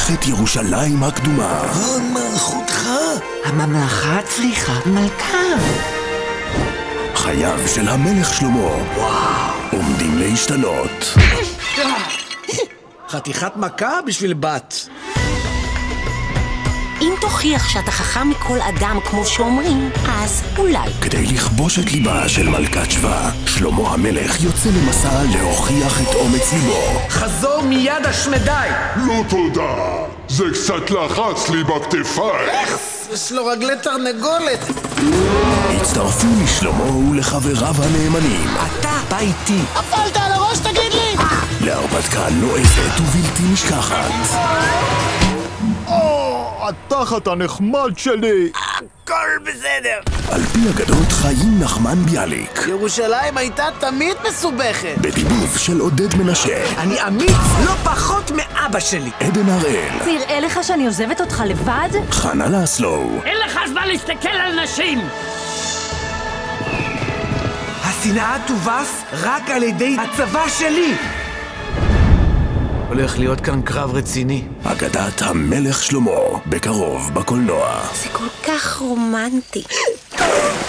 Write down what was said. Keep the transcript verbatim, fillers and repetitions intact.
ממלכת ירושלים הקדומה. הון מלכותך. הממלכה הצליחה, מלכה. חייו של המלך שלמה עומדים להשתנות. חתיכת מכה בשביל בת. אם תוכיח שאתה חכם מכל אדם כמו שאומרים, אז אולי. כדי לכבוש את ליבה של מלכת שבא, שלמה המלך יוצא למסע להוכיח את אומץ ליבו. חזור מיד השמדי. לא תודה, זה קצת לחץ לי בכתפיים. יש לו רגלי תרנגולת. הצטרפו לשלמה ולחבריו הנאמנים. אתה בא איתי. נפלת על הראש, תגיד לי! להרפתקה לועזת ובלתי נשכחת. התחת הנחמד שלי. הכל בסדר. על פי אגדות חיים נחמן ביאליק. ירושלים הייתה תמיד מסובכת. בדיבוב של עודד מנשה. אני אמיץ לא פחות מאבא שלי. עדן הראל. נראה לך שאני עוזבת אותך לבד? חנה לסלו. אין לך זמן להסתכל על נשים! השנאה תובס רק על ידי הצבא שלי. הולך להיות כאן קרב רציני. אגדת המלך שלמה, בקרוב בקולנוע. זה כל כך רומנטי.